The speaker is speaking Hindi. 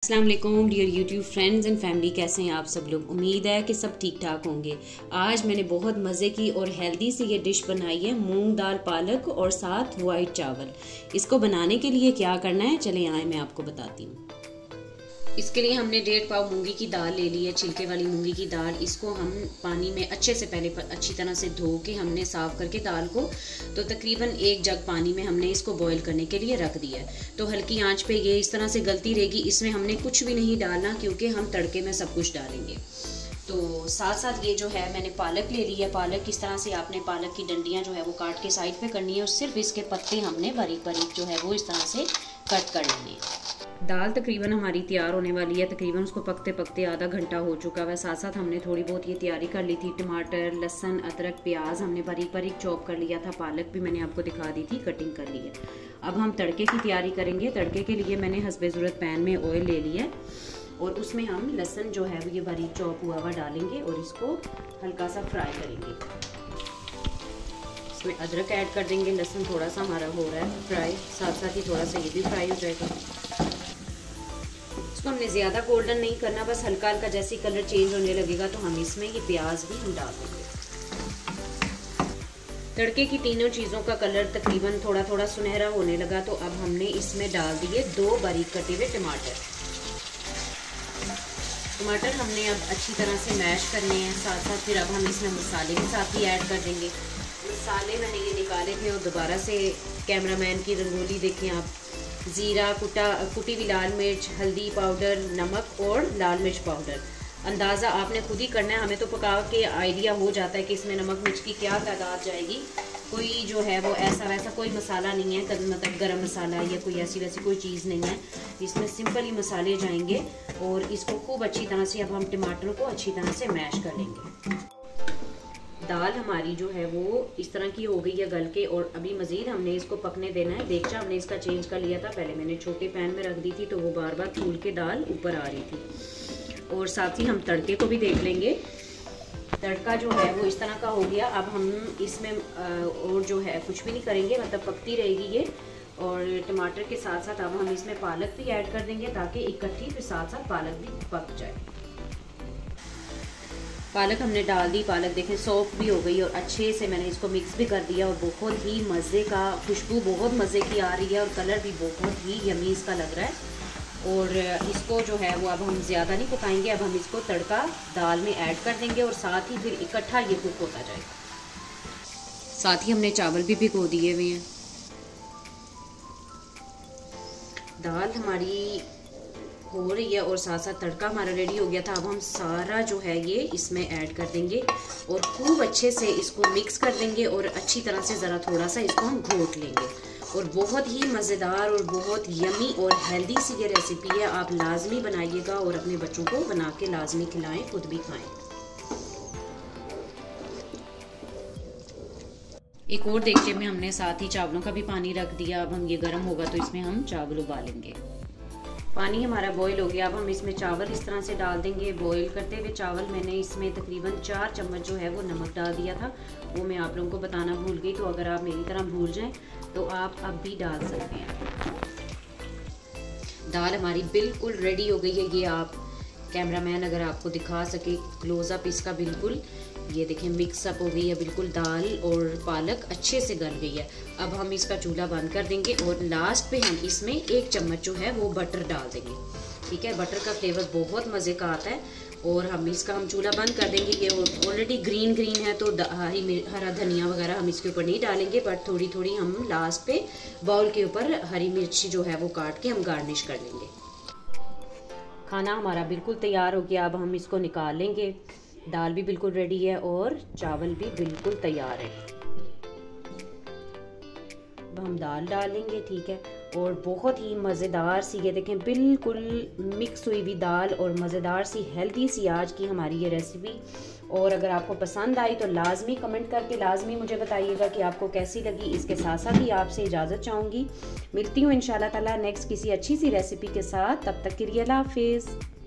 अस्सलाम वालेकुम dear YouTube friends and family, कैसे हैं आप सब लोग। उम्मीद है कि सब ठीक ठाक होंगे। आज मैंने बहुत मज़े की और हेल्दी सी ये डिश बनाई है, मूंग दाल पालक और साथ वाइट चावल। इसको बनाने के लिए क्या करना है, चले आए मैं आपको बताती हूँ। इसके लिए हमने 1.5 पाव मूंगी की दाल ले ली है, छिलके वाली मूंगी की दाल। इसको हम पानी में अच्छे से पहले अच्छी तरह से धो के हमने साफ़ करके दाल को तो तकरीबन 1 जग पानी में हमने इसको बॉईल करने के लिए रख दिया है। तो हल्की आंच पे ये इस तरह से गलती रहेगी। इसमें हमने कुछ भी नहीं डालना क्योंकि हम तड़के में सब कुछ डालेंगे। तो साथ साथ ये जो है मैंने पालक ले ली है। पालक इस तरह से आपने पालक की डंडियाँ जो है वो काट के साइड पे करनी है और सिर्फ इसके पत्ते हमने बारीक बारीक जो है वो इस तरह से कट कर लेने हैं। दाल तकरीबन हमारी तैयार होने वाली है, तकरीबन उसको पकते पकते आधा घंटा हो चुका है। साथ साथ हमने थोड़ी बहुत ये तैयारी कर ली थी। टमाटर, लहसुन, अदरक, प्याज हमने बारीक बारीक चॉप कर लिया था। पालक भी मैंने आपको दिखा दी थी, कटिंग कर ली है। अब हम तड़के की तैयारी करेंगे। तड़के के लिए मैंने हस्बे ज़रूरत पैन में ऑयल ले लिया है और उसमें हम लहसुन जो है वो ये बारीक चॉप हुआ हुआ डालेंगे और इसको हल्का सा फ्राई करेंगे। इसमें अदरक ऐड कर देंगे। लहसुन थोड़ा सा हमारा हो रहा है फ्राई, साथ साथ ही थोड़ा सा ये भी फ्राई हो जाएगा। इसको हमने ज़्यादा गोल्डन नहीं करना, बस हल्का हल्का जैसे कलर चेंज होने लगेगा तो हम इसमें ये प्याज भी हम डाल देंगे। तड़के की तीनों चीज़ों का कलर तकरीबन थोड़ा थोड़ा सुनहरा होने लगा तो अब हमने इसमें डाल दिए 2 बारीक कटे हुए टमाटर। टमाटर हमने अब अच्छी तरह से मैश करने हैं। साथ साथ फिर अब हम इसमें मसाले भी साथ ही ऐड कर देंगे। मसाले मैंने ये निकाले थे और दोबारा से कैमरामैन की रंगोली देखें आप। ज़ीरा, कुटी हुई लाल मिर्च, हल्दी पाउडर, नमक और लाल मिर्च पाउडर। अंदाज़ा आपने खुद ही करना है। हमें तो पका के आइडिया हो जाता है कि इसमें नमक मिर्च की क्या तादाद जाएगी। कोई जो है वो ऐसा वैसा कोई मसाला नहीं है, मतलब गरम मसाला या कोई ऐसी वैसी कोई चीज़ नहीं है। इसमें सिंपल ही मसाले जाएंगे और इसको खूब अच्छी तरह से अब हम टमाटर को अच्छी तरह से मैश कर लेंगे। दाल हमारी जो है वो इस तरह की हो गई है गल के और अभी मज़ीद हमने इसको पकने देना है। देगचा हमने इसका चेंज कर लिया था, पहले मैंने छोटे पैन में रख दी थी तो वो बार बार फूल के दाल ऊपर आ रही थी। और साथ ही हम तड़के को भी देख लेंगे। तड़का जो है वो इस तरह का हो गया। अब हम इसमें और जो है कुछ भी नहीं करेंगे, मतलब पकती रहेगी ये। और टमाटर के साथ साथ अब हम इसमें पालक भी ऐड कर देंगे ताकि इकट्ठी फिर साथ साथ पालक भी पक जाए। पालक हमने डाल दी। पालक देखें सॉफ्ट भी हो गई और अच्छे से मैंने इसको मिक्स भी कर दिया और बहुत ही मज़े का, खुशबू बहुत मज़े की आ रही है और कलर भी बहुत ही यमी इसका लग रहा है। और इसको जो है वो अब हम ज़्यादा नहीं पकाएंगे। अब हम इसको तड़का दाल में ऐड कर देंगे और साथ ही फिर इकट्ठा ये कुक होता जाएगा। साथ ही हमने चावल भी भिगो दिए हुए हैं। दाल हमारी हो रही है और साथ साथ तड़का हमारा रेडी हो गया था। अब हम सारा जो है ये इसमें ऐड कर देंगे और खूब अच्छे से इसको मिक्स कर देंगे और अच्छी तरह से ज़रा थोड़ा सा इसको हम घोट लेंगे। और बहुत ही मज़ेदार और बहुत यमी और हेल्दी सी ये रेसिपी है। आप लाजमी बनाइएगा और अपने बच्चों को बना के लाजमी खिलाएं, खुद भी खाएं। एक और देगचे में हमने साथ ही चावलों का भी पानी रख दिया। अब हम ये गर्म होगा तो इसमें हम चावल उबालेंगे। पानी हमारा बॉईल हो गया। अब हम इसमें चावल इस तरह से डाल देंगे। बॉईल करते हुए चावल मैंने इसमें तकरीबन 4 चम्मच जो है वो नमक डाल दिया था, वो मैं आप लोगों को बताना भूल गई। तो अगर आप मेरी तरह भूल जाएं तो आप अब भी डाल सकते हैं। दाल हमारी बिल्कुल रेडी हो गई है। ये आप कैमरामैन अगर आपको दिखा सके क्लोज़अप इसका, बिल्कुल ये देखें मिक्सअप हो गई है बिल्कुल। दाल और पालक अच्छे से गल गई है। अब हम इसका चूल्हा बंद कर देंगे और लास्ट पे हम इसमें 1 चम्मच जो है वो बटर डाल देंगे। ठीक है, बटर का फ्लेवर बहुत मज़े का आता है। और हम चूल्हा बंद कर देंगे। ये ऑलरेडी ग्रीन है तो हरा धनिया वगैरह हम इसके ऊपर नहीं डालेंगे, बट थोड़ी थोड़ी हम लास्ट पे बाउल के ऊपर हरी मिर्च जो है वो काट के हम गार्निश कर लेंगे। खाना हमारा बिल्कुल तैयार हो गया। अब हम इसको निकाल लेंगे। दाल भी बिल्कुल रेडी है और चावल भी बिल्कुल तैयार है। अब हम दाल डालेंगे। ठीक है, और बहुत ही मज़ेदार सी ये देखें बिल्कुल मिक्स हुई हुई दाल और मज़ेदार सी हेल्दी सी आज की हमारी ये रेसिपी। और अगर आपको पसंद आई तो लाजमी कमेंट करके लाजमी मुझे बताइएगा कि आपको कैसी लगी। इसके साथ साथ ही आपसे इजाज़त चाहूँगी। मिलती हूँ इंशाल्लाह ताला नेक्स्ट किसी अच्छी सी रेसिपी के साथ। तब तक के लिए अल्लाह हाफिज़।